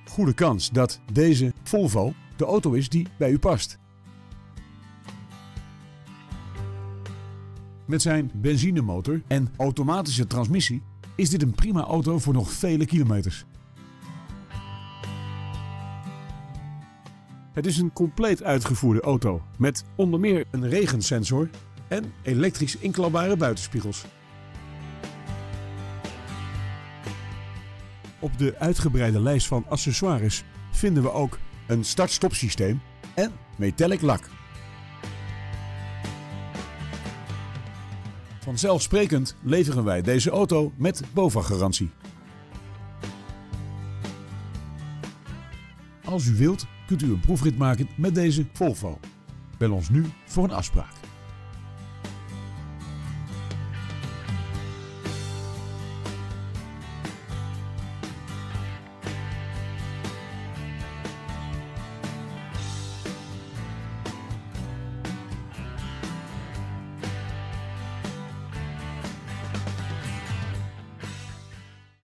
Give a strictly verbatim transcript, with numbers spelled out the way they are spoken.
goede kans dat deze Volvo de auto is die bij u past. Met zijn benzinemotor en automatische transmissie is dit een prima auto voor nog vele kilometers. Het is een compleet uitgevoerde auto met onder meer een regensensor en elektrisch inklapbare buitenspiegels. Op de uitgebreide lijst van accessoires vinden we ook een start-stop systeem en metallic lak. Vanzelfsprekend leveren wij deze auto met BOVAG-garantie. Als u wilt, kunt u een proefrit maken met deze Volvo. Bel ons nu voor een afspraak.